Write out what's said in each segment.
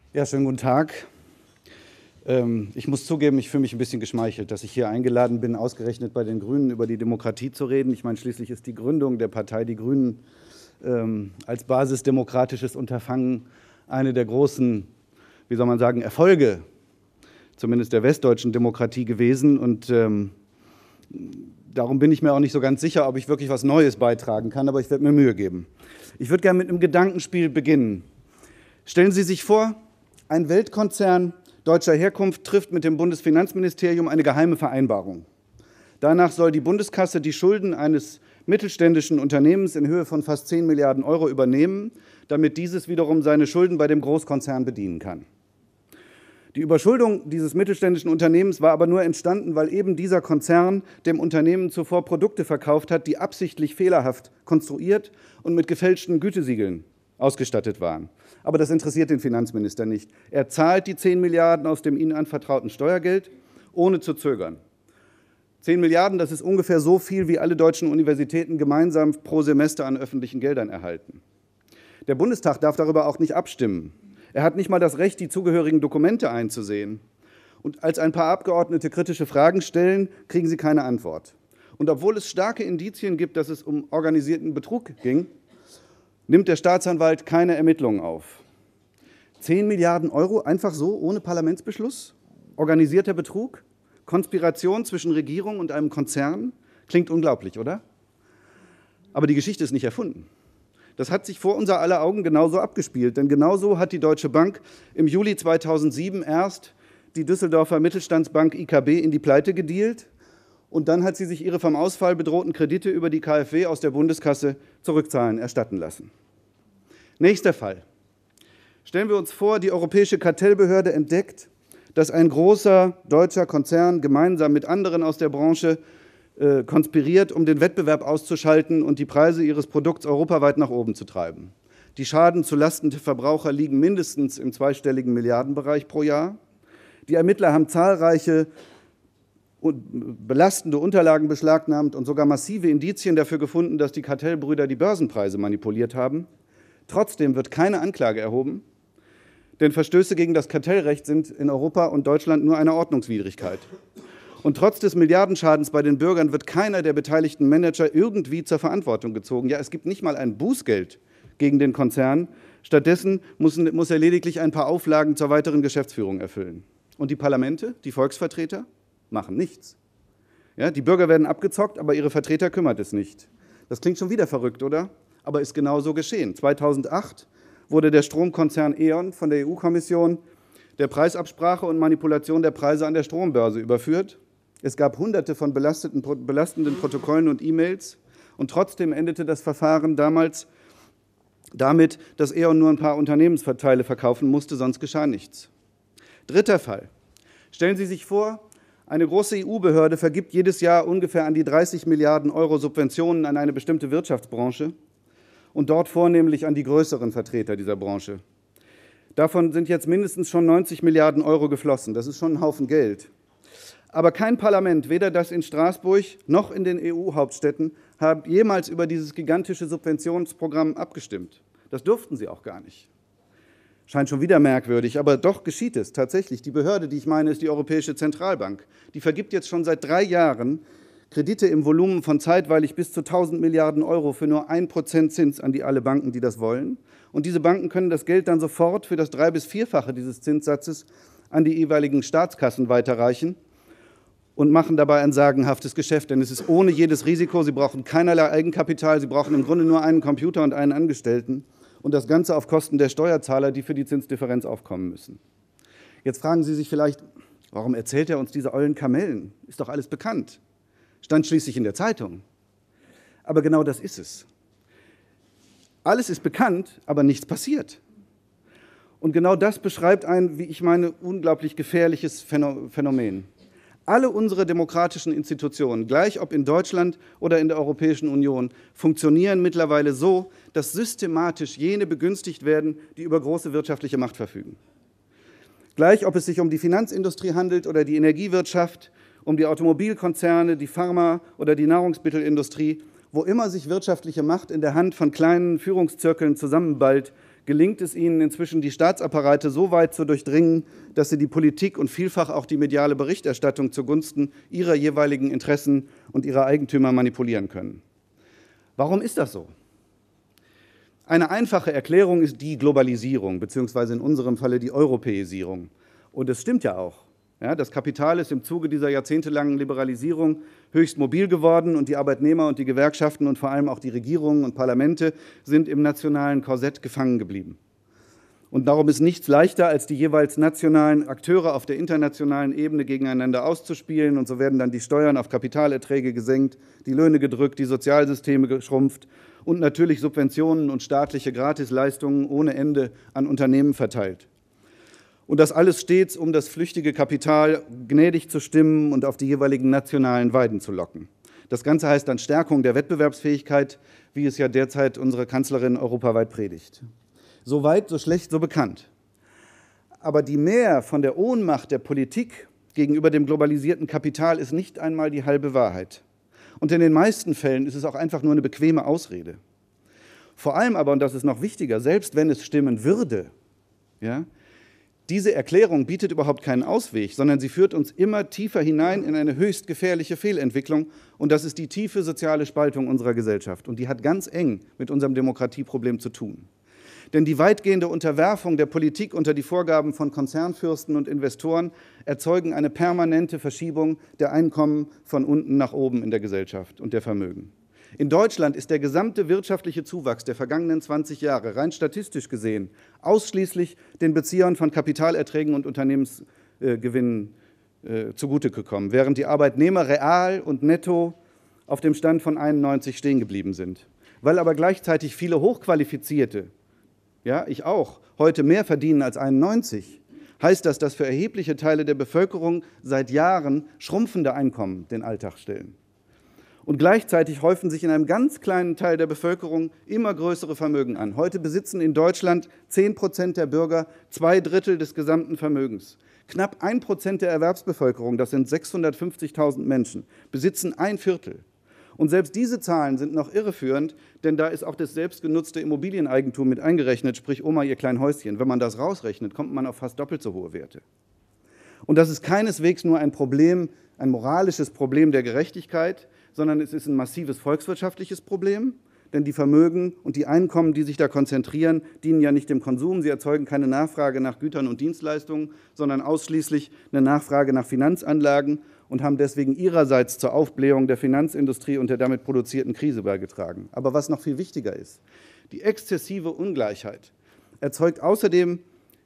Ja, schönen guten Tag. Ich muss zugeben, ich fühle mich ein bisschen geschmeichelt, dass ich hier eingeladen bin, ausgerechnet bei den Grünen über die Demokratie zu reden. Ich meine, schließlich ist die Gründung der Partei Die Grünen als basisdemokratisches Unterfangen eine der großen, wie soll man sagen, Erfolge, zumindest der westdeutschen Demokratie gewesen. Und darum bin ich mir auch nicht so ganz sicher, ob ich wirklich was Neues beitragen kann, aber ich werde mir Mühe geben. Ich würde gerne mit einem Gedankenspiel beginnen. Stellen Sie sich vor, ein Weltkonzern deutscher Herkunft trifft mit dem Bundesfinanzministerium eine geheime Vereinbarung. Danach soll die Bundeskasse die Schulden eines mittelständischen Unternehmens in Höhe von fast 10 Milliarden Euro übernehmen, damit dieses wiederum seine Schulden bei dem Großkonzern bedienen kann. Die Überschuldung dieses mittelständischen Unternehmens war aber nur entstanden, weil eben dieser Konzern dem Unternehmen zuvor Produkte verkauft hat, die absichtlich fehlerhaft konstruiert und mit gefälschten Gütesiegeln ausgestattet waren. Aber das interessiert den Finanzminister nicht. Er zahlt die 10 Milliarden aus dem ihnen anvertrauten Steuergeld, ohne zu zögern. 10 Milliarden, das ist ungefähr so viel, wie alle deutschen Universitäten gemeinsam pro Semester an öffentlichen Geldern erhalten. Der Bundestag darf darüber auch nicht abstimmen. Er hat nicht mal das Recht, die zugehörigen Dokumente einzusehen. Und als ein paar Abgeordnete kritische Fragen stellen, kriegen sie keine Antwort. Und obwohl es starke Indizien gibt, dass es um organisierten Betrug ging, nimmt der Staatsanwalt keine Ermittlungen auf. 10 Milliarden Euro einfach so, ohne Parlamentsbeschluss? Organisierter Betrug? Konspiration zwischen Regierung und einem Konzern? Klingt unglaublich, oder? Aber die Geschichte ist nicht erfunden. Das hat sich vor unser aller Augen genauso abgespielt. Denn genauso hat die Deutsche Bank im Juli 2007 erst die Düsseldorfer Mittelstandsbank IKB in die Pleite gedealt. Und dann hat sie sich ihre vom Ausfall bedrohten Kredite über die KfW aus der Bundeskasse zurückzahlen erstatten lassen. Nächster Fall. Stellen wir uns vor, die Europäische Kartellbehörde entdeckt, dass ein großer deutscher Konzern gemeinsam mit anderen aus der Branche konspiriert, um den Wettbewerb auszuschalten und die Preise ihres Produkts europaweit nach oben zu treiben. Die Schaden zulasten der Verbraucher liegen mindestens im zweistelligen Milliardenbereich pro Jahr. Die Ermittler haben zahlreiche belastende Unterlagen beschlagnahmt und sogar massive Indizien dafür gefunden, dass die Kartellbrüder die Börsenpreise manipuliert haben. Trotzdem wird keine Anklage erhoben, denn Verstöße gegen das Kartellrecht sind in Europa und Deutschland nur eine Ordnungswidrigkeit. Und trotz des Milliardenschadens bei den Bürgern wird keiner der beteiligten Manager irgendwie zur Verantwortung gezogen. Ja, es gibt nicht mal ein Bußgeld gegen den Konzern. Stattdessen muss er lediglich ein paar Auflagen zur weiteren Geschäftsführung erfüllen. Und die Parlamente, die Volksvertreter, machen nichts. Ja, die Bürger werden abgezockt, aber ihre Vertreter kümmert es nicht. Das klingt schon wieder verrückt, oder? Aber ist genau so geschehen. 2008 wurde der Stromkonzern E.ON von der EU-Kommission der Preisabsprache und Manipulation der Preise an der Strombörse überführt. Es gab Hunderte von belastenden Protokollen und E-Mails. Und trotzdem endete das Verfahren damals damit, dass E.ON nur ein paar Unternehmensverteile verkaufen musste, sonst geschah nichts. Dritter Fall. Stellen Sie sich vor, eine große EU-Behörde vergibt jedes Jahr ungefähr an die 30 Milliarden Euro Subventionen an eine bestimmte Wirtschaftsbranche und dort vornehmlich an die größeren Vertreter dieser Branche. Davon sind jetzt mindestens schon 90 Milliarden Euro geflossen. Das ist schon ein Haufen Geld. Aber kein Parlament, weder das in Straßburg noch in den EU-Hauptstädten, hat jemals über dieses gigantische Subventionsprogramm abgestimmt. Das durften sie auch gar nicht. Scheint schon wieder merkwürdig, aber doch geschieht es tatsächlich. Die Behörde, die ich meine, ist die Europäische Zentralbank. Die vergibt jetzt schon seit 3 Jahren Kredite im Volumen von zeitweilig bis zu 1000 Milliarden Euro für nur 1% Zins an alle Banken, die das wollen. Und diese Banken können das Geld dann sofort für das 3- bis 4-fache dieses Zinssatzes an die jeweiligen Staatskassen weiterreichen und machen dabei ein sagenhaftes Geschäft. Denn es ist ohne jedes Risiko, sie brauchen keinerlei Eigenkapital, sie brauchen im Grunde nur einen Computer und einen Angestellten. Und das Ganze auf Kosten der Steuerzahler, die für die Zinsdifferenz aufkommen müssen. Jetzt fragen Sie sich vielleicht, warum erzählt er uns diese ollen Kamellen? Ist doch alles bekannt. Stand schließlich in der Zeitung. Aber genau das ist es. Alles ist bekannt, aber nichts passiert. Und genau das beschreibt ein, wie ich meine, unglaublich gefährliches Phänomen. Alle unsere demokratischen Institutionen, gleich ob in Deutschland oder in der Europäischen Union, funktionieren mittlerweile so, dass systematisch jene begünstigt werden, die über große wirtschaftliche Macht verfügen. Gleich ob es sich um die Finanzindustrie handelt oder die Energiewirtschaft, um die Automobilkonzerne, die Pharma- oder die Nahrungsmittelindustrie, wo immer sich wirtschaftliche Macht in der Hand von kleinen Führungszirkeln zusammenballt, gelingt es ihnen inzwischen, die Staatsapparate so weit zu durchdringen, dass sie die Politik und vielfach auch die mediale Berichterstattung zugunsten ihrer jeweiligen Interessen und ihrer Eigentümer manipulieren können. Warum ist das so? Eine einfache Erklärung ist die Globalisierung, beziehungsweise in unserem Falle die Europäisierung. Und es stimmt ja auch. Ja, das Kapital ist im Zuge dieser jahrzehntelangen Liberalisierung höchst mobil geworden und die Arbeitnehmer und die Gewerkschaften und vor allem auch die Regierungen und Parlamente sind im nationalen Korsett gefangen geblieben. Und darum ist nichts leichter, als die jeweils nationalen Akteure auf der internationalen Ebene gegeneinander auszuspielen. Und so werden dann die Steuern auf Kapitalerträge gesenkt, die Löhne gedrückt, die Sozialsysteme geschrumpft und natürlich Subventionen und staatliche Gratisleistungen ohne Ende an Unternehmen verteilt. Und das alles stets, um das flüchtige Kapital gnädig zu stimmen und auf die jeweiligen nationalen Weiden zu locken. Das Ganze heißt dann Stärkung der Wettbewerbsfähigkeit, wie es ja derzeit unsere Kanzlerin europaweit predigt. So weit, so schlecht, so bekannt. Aber die Mär von der Ohnmacht der Politik gegenüber dem globalisierten Kapital ist nicht einmal die halbe Wahrheit. Und in den meisten Fällen ist es auch einfach nur eine bequeme Ausrede. Vor allem aber, und das ist noch wichtiger, selbst wenn es stimmen würde, ja, diese Erklärung bietet überhaupt keinen Ausweg, sondern sie führt uns immer tiefer hinein in eine höchst gefährliche Fehlentwicklung. Und das ist die tiefe soziale Spaltung unserer Gesellschaft. Und die hat ganz eng mit unserem Demokratieproblem zu tun. Denn die weitgehende Unterwerfung der Politik unter die Vorgaben von Konzernfürsten und Investoren erzeugen eine permanente Verschiebung der Einkommen von unten nach oben in der Gesellschaft und der Vermögen. In Deutschland ist der gesamte wirtschaftliche Zuwachs der vergangenen 20 Jahre, rein statistisch gesehen, ausschließlich den Beziehern von Kapitalerträgen und Unternehmensgewinnen zugute gekommen, während die Arbeitnehmer real und netto auf dem Stand von 91 stehen geblieben sind. Weil aber gleichzeitig viele Hochqualifizierte, ja, ich auch, heute mehr verdienen als 91, heißt das, dass für erhebliche Teile der Bevölkerung seit Jahren schrumpfende Einkommen den Alltag stellen. Und gleichzeitig häufen sich in einem ganz kleinen Teil der Bevölkerung immer größere Vermögen an. Heute besitzen in Deutschland 10% der Bürger 2/3 des gesamten Vermögens. Knapp 1% der Erwerbsbevölkerung, das sind 650.000 Menschen, besitzen 1/4. Und selbst diese Zahlen sind noch irreführend, denn da ist auch das selbstgenutzte Immobilieneigentum mit eingerechnet, sprich Oma ihr klein Häuschen. Wenn man das rausrechnet, kommt man auf fast doppelt so hohe Werte. Und das ist keineswegs nur ein Problem, ein moralisches Problem der Gerechtigkeit, sondern es ist ein massives volkswirtschaftliches Problem, denn die Vermögen und die Einkommen, die sich da konzentrieren, dienen ja nicht dem Konsum, sie erzeugen keine Nachfrage nach Gütern und Dienstleistungen, sondern ausschließlich eine Nachfrage nach Finanzanlagen und haben deswegen ihrerseits zur Aufblähung der Finanzindustrie und der damit produzierten Krise beigetragen. Aber was noch viel wichtiger ist, die exzessive Ungleichheit erzeugt außerdem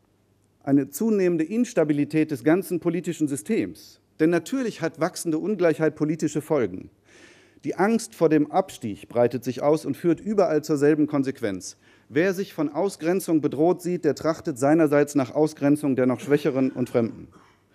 eine zunehmende Instabilität des ganzen politischen Systems. Denn natürlich hat wachsende Ungleichheit politische Folgen. Die Angst vor dem Abstieg breitet sich aus und führt überall zur selben Konsequenz. Wer sich von Ausgrenzung bedroht sieht, der trachtet seinerseits nach Ausgrenzung der noch Schwächeren und Fremden.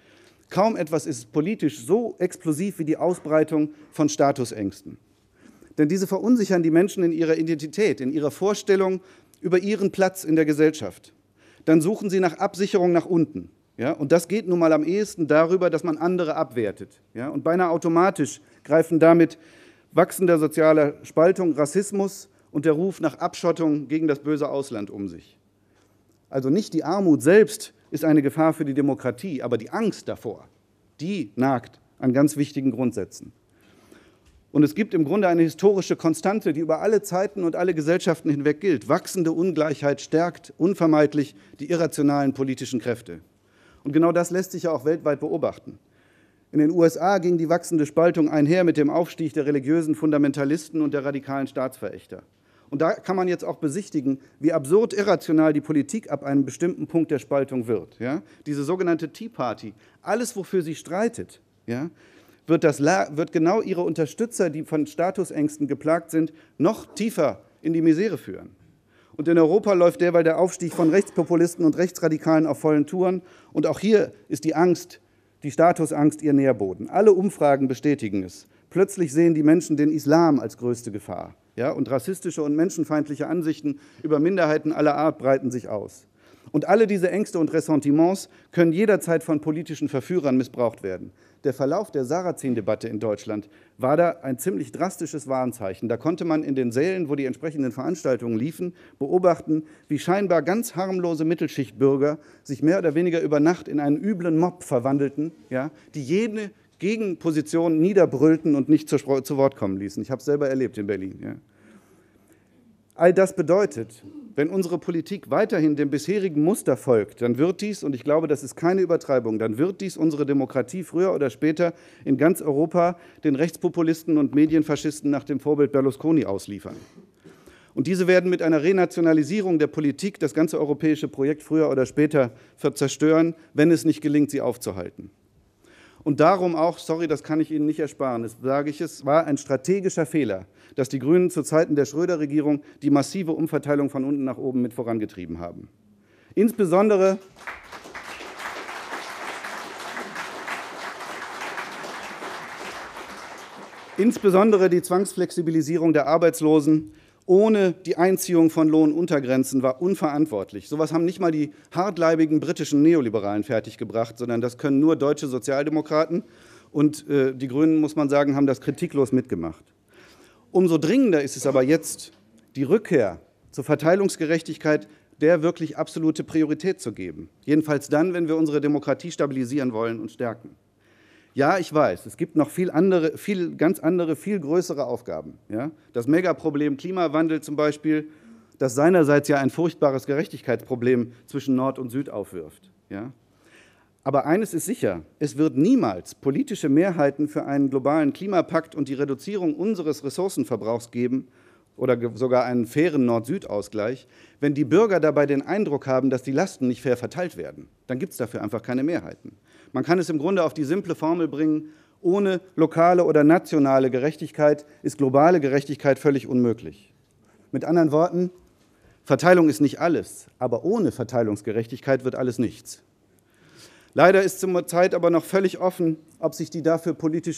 Kaum etwas ist politisch so explosiv wie die Ausbreitung von Statusängsten. Denn diese verunsichern die Menschen in ihrer Identität, in ihrer Vorstellung über ihren Platz in der Gesellschaft. Dann suchen sie nach Absicherung nach unten. Ja, und das geht nun mal am ehesten darüber, dass man andere abwertet. Ja, und beinahe automatisch greifen damit wachsender sozialer Spaltung, Rassismus und der Ruf nach Abschottung gegen das böse Ausland um sich. Also nicht die Armut selbst ist eine Gefahr für die Demokratie, aber die Angst davor, die nagt an ganz wichtigen Grundsätzen. Und es gibt im Grunde eine historische Konstante, die über alle Zeiten und alle Gesellschaften hinweg gilt. Wachsende Ungleichheit stärkt unvermeidlich die irrationalen politischen Kräfte. Und genau das lässt sich ja auch weltweit beobachten. In den USA ging die wachsende Spaltung einher mit dem Aufstieg der religiösen Fundamentalisten und der radikalen Staatsverächter. Und da kann man jetzt auch besichtigen, wie absurd irrational die Politik ab einem bestimmten Punkt der Spaltung wird. Ja? Diese sogenannte Tea Party, alles, wofür sie streitet, ja, wird genau ihre Unterstützer, die von Statusängsten geplagt sind, noch tiefer in die Misere führen. Und in Europa läuft derweil der Aufstieg von Rechtspopulisten und Rechtsradikalen auf vollen Touren. Und auch hier ist die Angst, die Statusangst ihr Nährboden. Alle Umfragen bestätigen es. Plötzlich sehen die Menschen den Islam als größte Gefahr. Ja, und rassistische und menschenfeindliche Ansichten über Minderheiten aller Art breiten sich aus. Und alle diese Ängste und Ressentiments können jederzeit von politischen Verführern missbraucht werden. Der Verlauf der Sarrazin-Debatte in Deutschland war da ein ziemlich drastisches Warnzeichen. Da konnte man in den Sälen, wo die entsprechenden Veranstaltungen liefen, beobachten, wie scheinbar ganz harmlose Mittelschichtbürger sich mehr oder weniger über Nacht in einen üblen Mob verwandelten, ja, die jede Gegenposition niederbrüllten und nicht zu Wort kommen ließen. Ich habe es selber erlebt in Berlin. Ja. All das bedeutet, wenn unsere Politik weiterhin dem bisherigen Muster folgt, dann wird dies, und ich glaube, das ist keine Übertreibung, dann wird dies unsere Demokratie früher oder später in ganz Europa den Rechtspopulisten und Medienfaschisten nach dem Vorbild Berlusconi ausliefern. Und diese werden mit einer Renationalisierung der Politik das ganze europäische Projekt früher oder später zerstören, wenn es nicht gelingt, sie aufzuhalten. Und darum auch, sorry, das kann ich Ihnen nicht ersparen, das sage ich es, war ein strategischer Fehler, dass die Grünen zu Zeiten der Schröder-Regierung die massive Umverteilung von unten nach oben mit vorangetrieben haben. Insbesondere die Zwangsflexibilisierung der Arbeitslosen ohne die Einziehung von Lohnuntergrenzen war unverantwortlich. Sowas haben nicht mal die hartleibigen britischen Neoliberalen fertiggebracht, sondern das können nur deutsche Sozialdemokraten. Und die Grünen, muss man sagen, haben das kritiklos mitgemacht. Umso dringender ist es aber jetzt, die Rückkehr zur Verteilungsgerechtigkeit der wirklich absolute Priorität zu geben. Jedenfalls dann, wenn wir unsere Demokratie stabilisieren wollen und stärken. Ja, ich weiß, es gibt noch ganz andere, viel größere Aufgaben. Ja? Das Megaproblem Klimawandel zum Beispiel, das seinerseits ja ein furchtbares Gerechtigkeitsproblem zwischen Nord und Süd aufwirft. Ja? Aber eines ist sicher, es wird niemals politische Mehrheiten für einen globalen Klimapakt und die Reduzierung unseres Ressourcenverbrauchs geben oder sogar einen fairen Nord-Süd-Ausgleich, wenn die Bürger dabei den Eindruck haben, dass die Lasten nicht fair verteilt werden. Dann gibt es dafür einfach keine Mehrheiten. Man kann es im Grunde auf die simple Formel bringen, ohne lokale oder nationale Gerechtigkeit ist globale Gerechtigkeit völlig unmöglich. Mit anderen Worten, Verteilung ist nicht alles, aber ohne Verteilungsgerechtigkeit wird alles nichts. Leider ist zur Zeit aber noch völlig offen, ob sich die dafür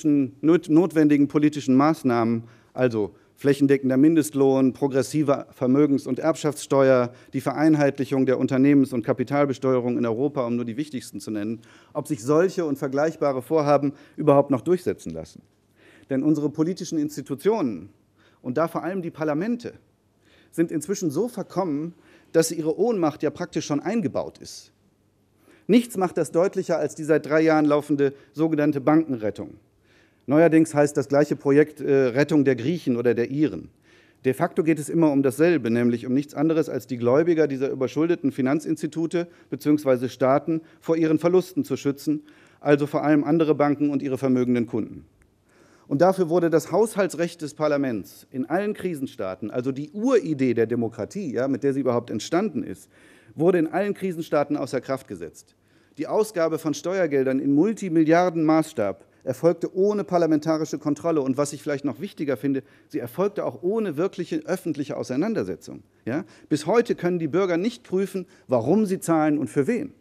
notwendigen politischen Maßnahmen, also flächendeckender Mindestlohn, progressive Vermögens- und Erbschaftssteuer, die Vereinheitlichung der Unternehmens- und Kapitalbesteuerung in Europa, um nur die wichtigsten zu nennen, ob sich solche und vergleichbare Vorhaben überhaupt noch durchsetzen lassen. Denn unsere politischen Institutionen und da vor allem die Parlamente sind inzwischen so verkommen, dass ihre Ohnmacht ja praktisch schon eingebaut ist. Nichts macht das deutlicher als die seit 3 Jahren laufende sogenannte Bankenrettung. Neuerdings heißt das gleiche Projekt Rettung der Griechen oder der Iren. De facto geht es immer um dasselbe, nämlich um nichts anderes als die Gläubiger dieser überschuldeten Finanzinstitute bzw. Staaten vor ihren Verlusten zu schützen, also vor allem andere Banken und ihre vermögenden Kunden. Und dafür wurde das Haushaltsrecht des Parlaments in allen Krisenstaaten, also die Uridee der Demokratie, ja, mit der sie überhaupt entstanden ist, wurde in allen Krisenstaaten außer Kraft gesetzt. Die Ausgabe von Steuergeldern in Multimilliardenmaßstab erfolgte ohne parlamentarische Kontrolle. Und was ich vielleicht noch wichtiger finde, sie erfolgte auch ohne wirkliche öffentliche Auseinandersetzung. Ja? Bis heute können die Bürger nicht prüfen, warum sie zahlen und für wen.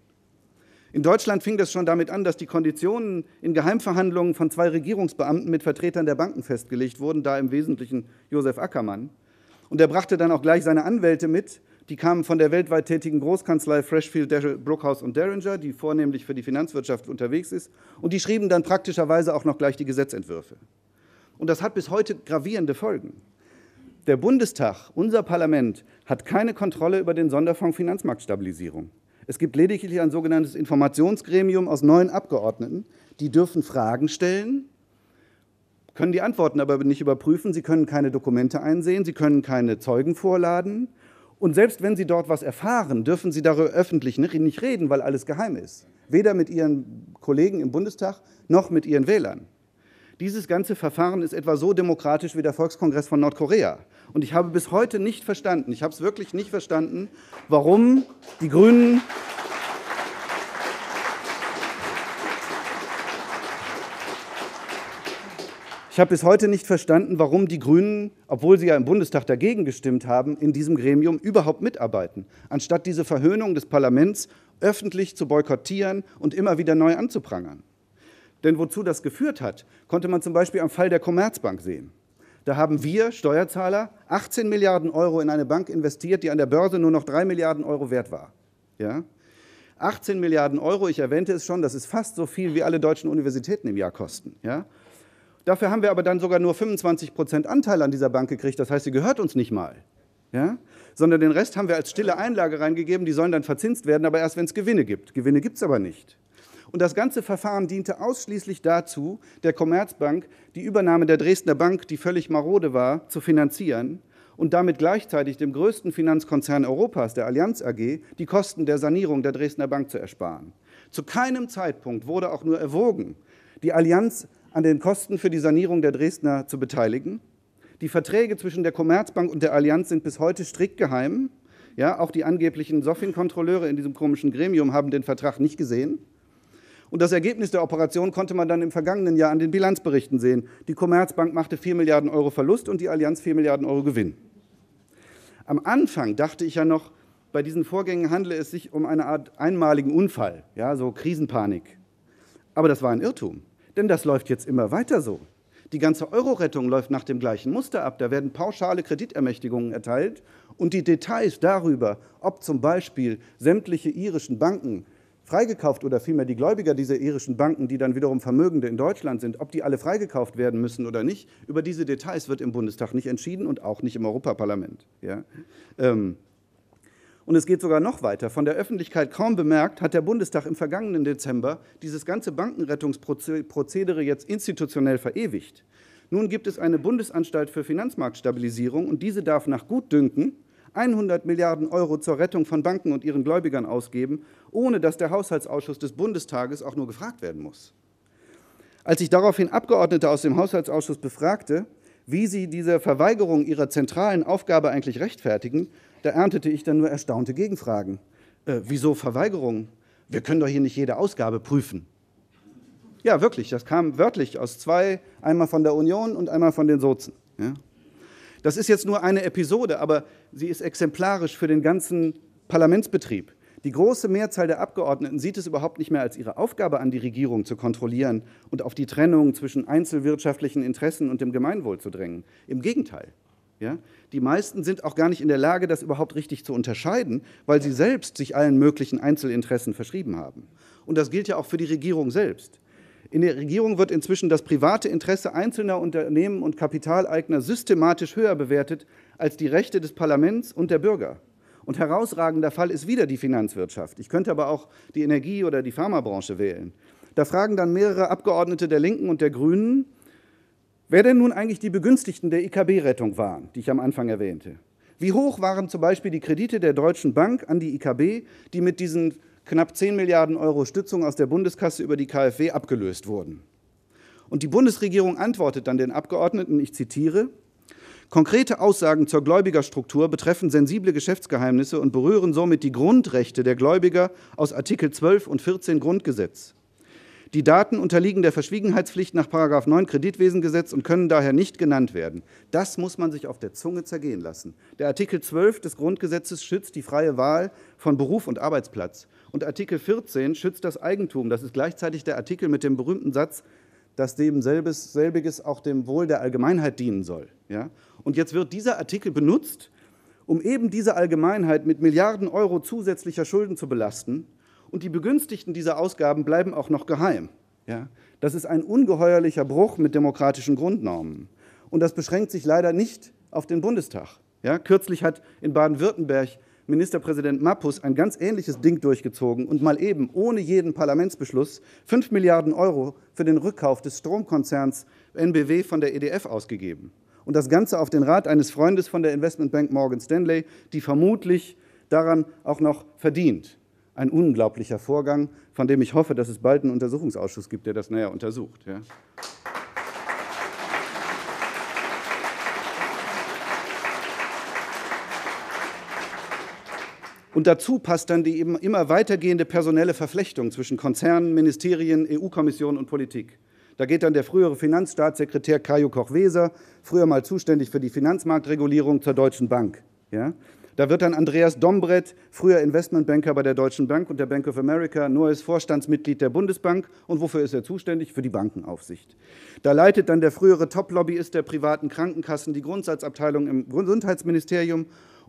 In Deutschland fing das schon damit an, dass die Konditionen in Geheimverhandlungen von 2 Regierungsbeamten mit Vertretern der Banken festgelegt wurden, da im Wesentlichen Josef Ackermann. Und er brachte dann auch gleich seine Anwälte mit. Die kamen von der weltweit tätigen Großkanzlei Freshfield, Brookhouse und Derringer, die vornehmlich für die Finanzwirtschaft unterwegs ist. Und die schrieben dann praktischerweise auch noch gleich die Gesetzentwürfe. Und das hat bis heute gravierende Folgen. Der Bundestag, unser Parlament, hat keine Kontrolle über den Sonderfonds Finanzmarktstabilisierung. Es gibt lediglich ein sogenanntes Informationsgremium aus 9 Abgeordneten. Die dürfen Fragen stellen, können die Antworten aber nicht überprüfen. Sie können keine Dokumente einsehen, sie können keine Zeugen vorladen. Und selbst wenn Sie dort was erfahren, dürfen Sie darüber öffentlich nicht reden, weil alles geheim ist. Weder mit Ihren Kollegen im Bundestag noch mit Ihren Wählern. Dieses ganze Verfahren ist etwa so demokratisch wie der Volkskongress von Nordkorea. Und ich habe bis heute nicht verstanden, ich habe es wirklich nicht verstanden, warum die Grünen obwohl sie ja im Bundestag dagegen gestimmt haben, in diesem Gremium überhaupt mitarbeiten, anstatt diese Verhöhnung des Parlaments öffentlich zu boykottieren und immer wieder neu anzuprangern. Denn wozu das geführt hat, konnte man zum Beispiel am Fall der Commerzbank sehen. Da haben wir, Steuerzahler, 18 Milliarden € in eine Bank investiert, die an der Börse nur noch 3 Milliarden € wert war. Ja? 18 Milliarden Euro, ich erwähnte es schon, das ist fast so viel, wie alle deutschen Universitäten im Jahr kosten. Ja? Dafür haben wir aber dann sogar nur 25% Anteil an dieser Bank gekriegt, das heißt, sie gehört uns nicht mal. Ja? Sondern den Rest haben wir als stille Einlage reingegeben, die sollen dann verzinst werden, aber erst, wenn es Gewinne gibt. Gewinne gibt es aber nicht. Und das ganze Verfahren diente ausschließlich dazu, der Commerzbank die Übernahme der Dresdner Bank, die völlig marode war, zu finanzieren und damit gleichzeitig dem größten Finanzkonzern Europas, der Allianz AG, die Kosten der Sanierung der Dresdner Bank zu ersparen. Zu keinem Zeitpunkt wurde auch nur erwogen, die Allianz an den Kosten für die Sanierung der Dresdner zu beteiligen. Die Verträge zwischen der Commerzbank und der Allianz sind bis heute strikt geheim. Ja, auch die angeblichen Sofin-Kontrolleure in diesem komischen Gremium haben den Vertrag nicht gesehen. Und das Ergebnis der Operation konnte man dann im vergangenen Jahr an den Bilanzberichten sehen. Die Commerzbank machte 4 Milliarden Euro Verlust und die Allianz 4 Milliarden Euro Gewinn. Am Anfang dachte ich ja noch, bei diesen Vorgängen handle es sich um eine Art einmaligen Unfall, ja, so Krisenpanik. Aber das war ein Irrtum, denn das läuft jetzt immer weiter so. Die ganze Euro-Rettung läuft nach dem gleichen Muster ab. Da werden pauschale Kreditermächtigungen erteilt und die Details darüber, ob zum Beispiel sämtliche irischen Banken freigekauft oder vielmehr die Gläubiger dieser irischen Banken, die dann wiederum Vermögende in Deutschland sind, ob die alle freigekauft werden müssen oder nicht, über diese Details wird im Bundestag nicht entschieden und auch nicht im Europaparlament. Ja? Und es geht sogar noch weiter. Von der Öffentlichkeit kaum bemerkt, hat der Bundestag im vergangenen Dezember dieses ganze Bankenrettungsprozedere jetzt institutionell verewigt. Nun gibt es eine Bundesanstalt für Finanzmarktstabilisierung und diese darf nach Gutdünken 100 Milliarden Euro zur Rettung von Banken und ihren Gläubigern ausgeben, ohne dass der Haushaltsausschuss des Bundestages auch nur gefragt werden muss. Als ich daraufhin Abgeordnete aus dem Haushaltsausschuss befragte, wie sie diese Verweigerung ihrer zentralen Aufgabe eigentlich rechtfertigen, da erntete ich dann nur erstaunte Gegenfragen. Wieso Verweigerung? Wir können doch hier nicht jede Ausgabe prüfen. Ja, wirklich, das kam wörtlich aus zwei, einmal von der Union und einmal von den Sozen. Ja. Das ist jetzt nur eine Episode, aber sie ist exemplarisch für den ganzen Parlamentsbetrieb. Die große Mehrzahl der Abgeordneten sieht es überhaupt nicht mehr als ihre Aufgabe an, die Regierung zu kontrollieren und auf die Trennung zwischen einzelwirtschaftlichen Interessen und dem Gemeinwohl zu drängen. Im Gegenteil. Ja? Die meisten sind auch gar nicht in der Lage, das überhaupt richtig zu unterscheiden, weil sie selbst sich allen möglichen Einzelinteressen verschrieben haben. Und das gilt ja auch für die Regierung selbst. In der Regierung wird inzwischen das private Interesse einzelner Unternehmen und Kapitaleigner systematisch höher bewertet als die Rechte des Parlaments und der Bürger. Und herausragender Fall ist wieder die Finanzwirtschaft. Ich könnte aber auch die Energie- oder die Pharmabranche wählen. Da fragen dann mehrere Abgeordnete der Linken und der Grünen, wer denn nun eigentlich die Begünstigten der IKB-Rettung waren, die ich am Anfang erwähnte. Wie hoch waren zum Beispiel die Kredite der Deutschen Bank an die IKB, die mit diesen knapp 10 Milliarden Euro Stützung aus der Bundeskasse über die KfW abgelöst wurden? Und die Bundesregierung antwortet dann den Abgeordneten, ich zitiere, konkrete Aussagen zur Gläubigerstruktur betreffen sensible Geschäftsgeheimnisse und berühren somit die Grundrechte der Gläubiger aus Artikel 12 und 14 Grundgesetz. Die Daten unterliegen der Verschwiegenheitspflicht nach § 9 Kreditwesengesetz und können daher nicht genannt werden. Das muss man sich auf der Zunge zergehen lassen. Der Artikel 12 des Grundgesetzes schützt die freie Wahl von Beruf und Arbeitsplatz. Und Artikel 14 schützt das Eigentum. Das ist gleichzeitig der Artikel mit dem berühmten Satz, dass dem selbiges auch dem Wohl der Allgemeinheit dienen soll. Ja? Und jetzt wird dieser Artikel benutzt, um eben diese Allgemeinheit mit Milliarden Euro zusätzlicher Schulden zu belasten. Und die Begünstigten dieser Ausgaben bleiben auch noch geheim. Ja? Das ist ein ungeheuerlicher Bruch mit demokratischen Grundnormen. Und das beschränkt sich leider nicht auf den Bundestag. Ja? Kürzlich hat in Baden-Württemberg Ministerpräsident Mappus ein ganz ähnliches Ding durchgezogen und mal eben ohne jeden Parlamentsbeschluss 5 Milliarden Euro für den Rückkauf des Stromkonzerns NBW von der EDF ausgegeben. Und das Ganze auf den Rat eines Freundes von der Investmentbank Morgan Stanley, die vermutlich daran auch noch verdient. Ein unglaublicher Vorgang, von dem ich hoffe, dass es bald einen Untersuchungsausschuss gibt, der das näher untersucht. Ja. Und dazu passt dann die immer weitergehende personelle Verflechtung zwischen Konzernen, Ministerien, EU-Kommission und Politik. Da geht dann der frühere Finanzstaatssekretär Kajo Koch-Weser, früher mal zuständig für die Finanzmarktregulierung, zur Deutschen Bank. Ja? Da wird dann Andreas Dombrett, früher Investmentbanker bei der Deutschen Bank und der Bank of America, neues Vorstandsmitglied der Bundesbank. Und wofür ist er zuständig? Für die Bankenaufsicht. Da leitet dann der frühere Top-Lobbyist der privaten Krankenkassen die Grundsatzabteilung im Gesundheitsministerium.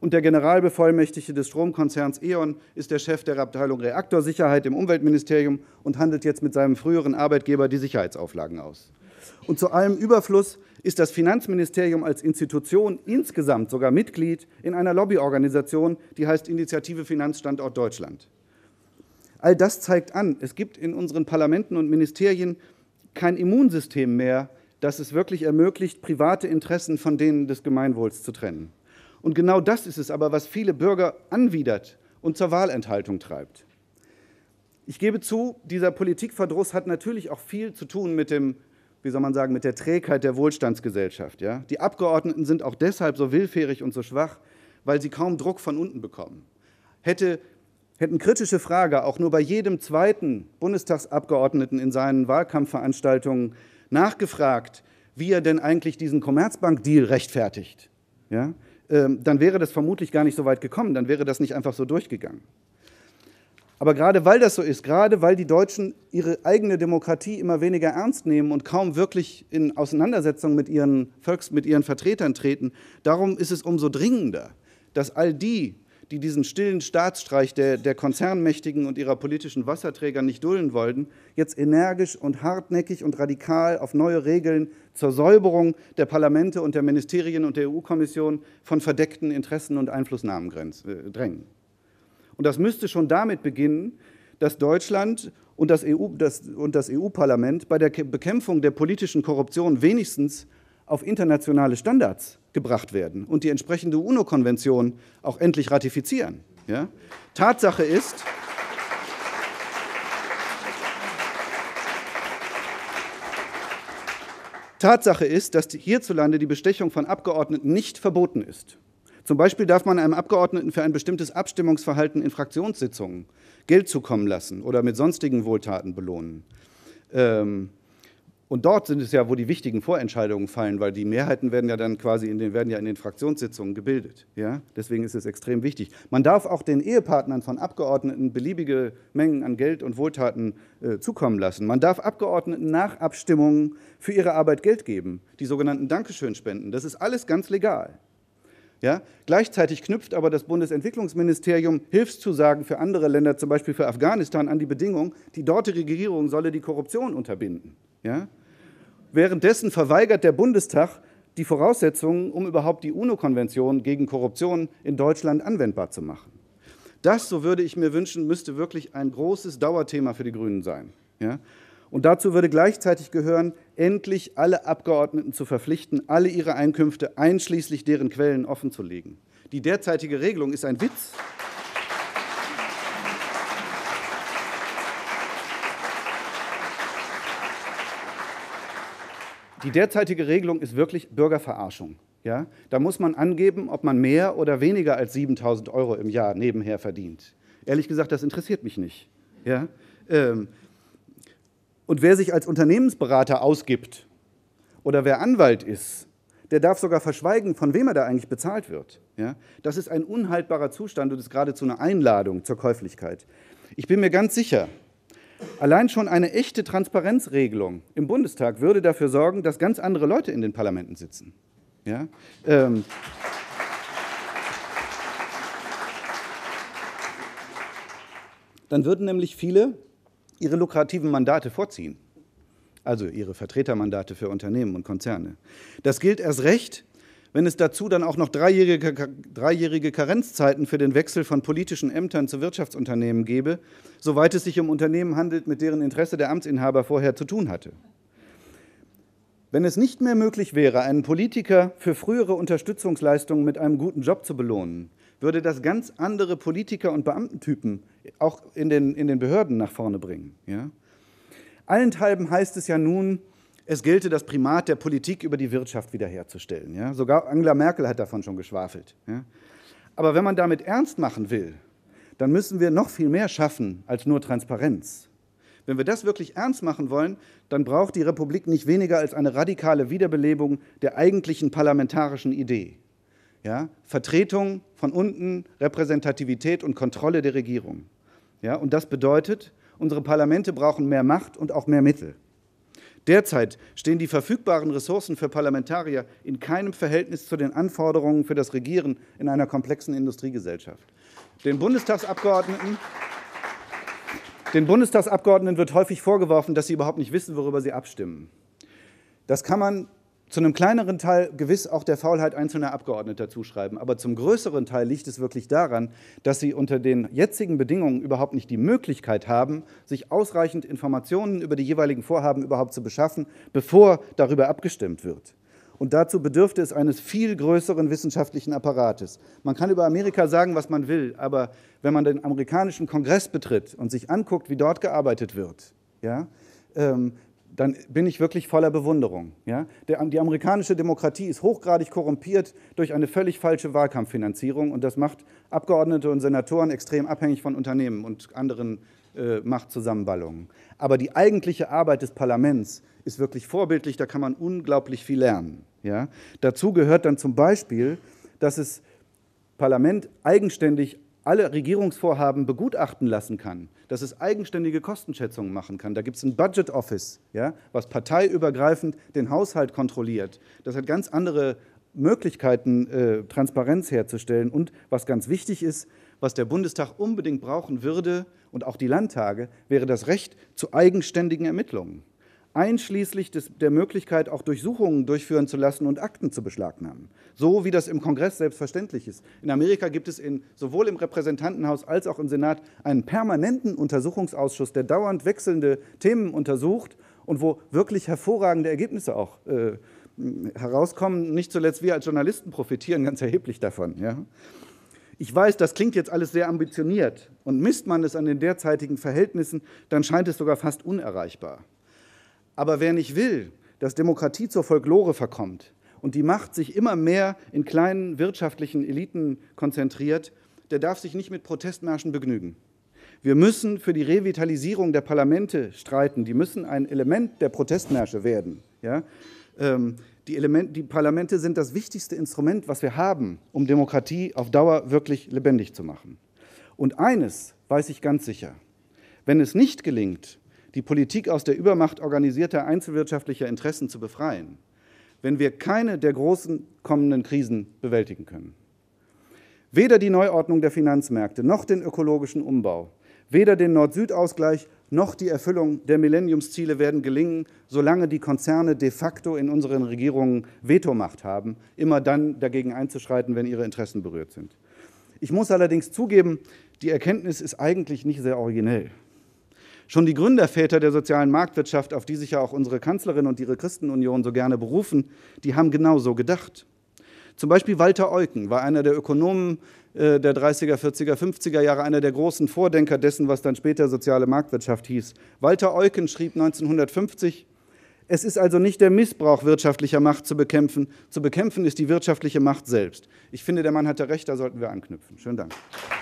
Und der Generalbevollmächtigte des Stromkonzerns E.ON ist der Chef der Abteilung Reaktorsicherheit im Umweltministerium und handelt jetzt mit seinem früheren Arbeitgeber die Sicherheitsauflagen aus. Und zu allem Überfluss ist das Finanzministerium als Institution insgesamt sogar Mitglied in einer Lobbyorganisation, die heißt Initiative Finanzstandort Deutschland. All das zeigt an, es gibt in unseren Parlamenten und Ministerien kein Immunsystem mehr, das es wirklich ermöglicht, private Interessen von denen des Gemeinwohls zu trennen. Und genau das ist es aber, was viele Bürger anwidert und zur Wahlenthaltung treibt. Ich gebe zu, dieser Politikverdruss hat natürlich auch viel zu tun mit dem, wie soll man sagen, mit der Trägheit der Wohlstandsgesellschaft. Ja? Die Abgeordneten sind auch deshalb so willfährig und so schwach, weil sie kaum Druck von unten bekommen. Hätten kritische Frager auch nur bei jedem zweiten Bundestagsabgeordneten in seinen Wahlkampfveranstaltungen nachgefragt, wie er denn eigentlich diesen Commerzbank-Deal rechtfertigt, ja? Dann wäre das vermutlich gar nicht so weit gekommen, dann wäre das nicht einfach so durchgegangen. Aber gerade weil das so ist, gerade weil die Deutschen ihre eigene Demokratie immer weniger ernst nehmen und kaum wirklich in Auseinandersetzung mit ihren Vertretern treten, darum ist es umso dringender, dass all die, die diesen stillen Staatsstreich der Konzernmächtigen und ihrer politischen Wasserträger nicht dulden wollten, jetzt energisch und hartnäckig und radikal auf neue Regeln zur Säuberung der Parlamente und der Ministerien und der EU-Kommission von verdeckten Interessen und Einflussnahmen drängen. Und das müsste schon damit beginnen, dass Deutschland und das EU-Parlament bei der Bekämpfung der politischen Korruption wenigstens auf internationale Standards gebracht werden und die entsprechende UNO-Konvention auch endlich ratifizieren. Ja? Tatsache ist, dass hierzulande die Bestechung von Abgeordneten nicht verboten ist. Zum Beispiel darf man einem Abgeordneten für ein bestimmtes Abstimmungsverhalten in Fraktionssitzungen Geld zukommen lassen oder mit sonstigen Wohltaten belohnen. Und dort sind es ja, wo die wichtigen Vorentscheidungen fallen, weil die Mehrheiten werden ja dann quasi in den Fraktionssitzungen gebildet. Ja? Deswegen ist es extrem wichtig. Man darf auch den Ehepartnern von Abgeordneten beliebige Mengen an Geld und Wohltaten zukommen lassen. Man darf Abgeordneten nach Abstimmungen für ihre Arbeit Geld geben, die sogenannten Dankeschön-Spenden. Das ist alles ganz legal. Ja? Gleichzeitig knüpft aber das Bundesentwicklungsministerium Hilfszusagen für andere Länder, zum Beispiel für Afghanistan, an die Bedingung, die dortige Regierung solle die Korruption unterbinden. Ja? Währenddessen verweigert der Bundestag die Voraussetzungen, um überhaupt die UNO-Konvention gegen Korruption in Deutschland anwendbar zu machen. Das, so würde ich mir wünschen, müsste wirklich ein großes Dauerthema für die Grünen sein. Ja? Und dazu würde gleichzeitig gehören, endlich alle Abgeordneten zu verpflichten, alle ihre Einkünfte, einschließlich deren Quellen, offenzulegen. Die derzeitige Regelung ist ein Witz. Die derzeitige Regelung ist wirklich Bürgerverarschung. Ja? Da muss man angeben, ob man mehr oder weniger als 7.000 € im Jahr nebenher verdient. Ehrlich gesagt, das interessiert mich nicht. Ja? Und wer sich als Unternehmensberater ausgibt oder wer Anwalt ist, der darf sogar verschweigen, von wem er da eigentlich bezahlt wird. Ja? Das ist ein unhaltbarer Zustand und ist geradezu eine Einladung zur Käuflichkeit. Ich bin mir ganz sicher, allein schon eine echte Transparenzregelung im Bundestag würde dafür sorgen, dass ganz andere Leute in den Parlamenten sitzen. Ja? Dann würden nämlich viele ihre lukrativen Mandate vorziehen, also ihre Vertretermandate für Unternehmen und Konzerne. Das gilt erst recht, wenn es dazu dann auch noch dreijährige Karenzzeiten für den Wechsel von politischen Ämtern zu Wirtschaftsunternehmen gäbe, soweit es sich um Unternehmen handelt, mit deren Interesse der Amtsinhaber vorher zu tun hatte. Wenn es nicht mehr möglich wäre, einen Politiker für frühere Unterstützungsleistungen mit einem guten Job zu belohnen, würde das ganz andere Politiker- und Beamtentypen auch in den Behörden nach vorne bringen. Ja? Allenthalben heißt es ja nun, es gelte das Primat der Politik über die Wirtschaft wiederherzustellen. Ja? Sogar Angela Merkel hat davon schon geschwafelt. Ja? Aber wenn man damit ernst machen will, dann müssen wir noch viel mehr schaffen als nur Transparenz. Wenn wir das wirklich ernst machen wollen, dann braucht die Republik nicht weniger als eine radikale Wiederbelebung der eigentlichen parlamentarischen Idee. Ja? Vertretung von unten, Repräsentativität und Kontrolle der Regierung. Ja? Und das bedeutet, unsere Parlamente brauchen mehr Macht und auch mehr Mittel. Derzeit stehen die verfügbaren Ressourcen für Parlamentarier in keinem Verhältnis zu den Anforderungen für das Regieren in einer komplexen Industriegesellschaft. Den Bundestagsabgeordneten wird häufig vorgeworfen, dass sie überhaupt nicht wissen, worüber sie abstimmen. Das kann man zu einem kleineren Teil gewiss auch der Faulheit einzelner Abgeordneter zuschreiben. Aber zum größeren Teil liegt es wirklich daran, dass sie unter den jetzigen Bedingungen überhaupt nicht die Möglichkeit haben, sich ausreichend Informationen über die jeweiligen Vorhaben überhaupt zu beschaffen, bevor darüber abgestimmt wird. Und dazu bedürfte es eines viel größeren wissenschaftlichen Apparates. Man kann über Amerika sagen, was man will, aber wenn man den amerikanischen Kongress betritt und sich anguckt, wie dort gearbeitet wird, ja, dann bin ich wirklich voller Bewunderung. Ja? Die amerikanische Demokratie ist hochgradig korrumpiert durch eine völlig falsche Wahlkampffinanzierung und das macht Abgeordnete und Senatoren extrem abhängig von Unternehmen und anderen Machtzusammenballungen. Aber die eigentliche Arbeit des Parlaments ist wirklich vorbildlich, da kann man unglaublich viel lernen. Ja? Dazu gehört dann zum Beispiel, dass das Parlament eigenständig alle Regierungsvorhaben begutachten lassen kann, dass es eigenständige Kostenschätzungen machen kann. Da gibt es ein Budget Office, ja, was parteiübergreifend den Haushalt kontrolliert. Das hat ganz andere Möglichkeiten, Transparenz herzustellen. Und was ganz wichtig ist, was der Bundestag unbedingt brauchen würde und auch die Landtage, wäre das Recht zu eigenständigen Ermittlungen, einschließlich der Möglichkeit, auch Durchsuchungen durchführen zu lassen und Akten zu beschlagnahmen, so wie das im Kongress selbstverständlich ist. In Amerika gibt es sowohl im Repräsentantenhaus als auch im Senat einen permanenten Untersuchungsausschuss, der dauernd wechselnde Themen untersucht und wo wirklich hervorragende Ergebnisse auch herauskommen. Nicht zuletzt wir als Journalisten profitieren ganz erheblich davon. Ja? Ich weiß, das klingt jetzt alles sehr ambitioniert und misst man es an den derzeitigen Verhältnissen, dann scheint es sogar fast unerreichbar. Aber wer nicht will, dass Demokratie zur Folklore verkommt und die Macht sich immer mehr in kleinen wirtschaftlichen Eliten konzentriert, der darf sich nicht mit Protestmärschen begnügen. Wir müssen für die Revitalisierung der Parlamente streiten. Die müssen ein Element der Protestmärsche werden. Ja? Die Parlamente sind das wichtigste Instrument, was wir haben, um Demokratie auf Dauer wirklich lebendig zu machen. Und eines weiß ich ganz sicher: Wenn es nicht gelingt, die Politik aus der Übermacht organisierter einzelwirtschaftlicher Interessen zu befreien, wenn wir keine der großen kommenden Krisen bewältigen können. Weder die Neuordnung der Finanzmärkte, noch den ökologischen Umbau, weder den Nord-Süd-Ausgleich, noch die Erfüllung der Millenniumsziele werden gelingen, solange die Konzerne de facto in unseren Regierungen Vetomacht haben, immer dann dagegen einzuschreiten, wenn ihre Interessen berührt sind. Ich muss allerdings zugeben, die Erkenntnis ist eigentlich nicht sehr originell. Schon die Gründerväter der sozialen Marktwirtschaft, auf die sich ja auch unsere Kanzlerin und ihre Christenunion so gerne berufen, die haben genau so gedacht. Zum Beispiel Walter Eucken war einer der Ökonomen der 30er, 40er, 50er Jahre, einer der großen Vordenker dessen, was dann später soziale Marktwirtschaft hieß. Walter Eucken schrieb 1950, es ist also nicht der Missbrauch wirtschaftlicher Macht zu bekämpfen ist die wirtschaftliche Macht selbst. Ich finde, der Mann hatte recht, da sollten wir anknüpfen. Schönen Dank.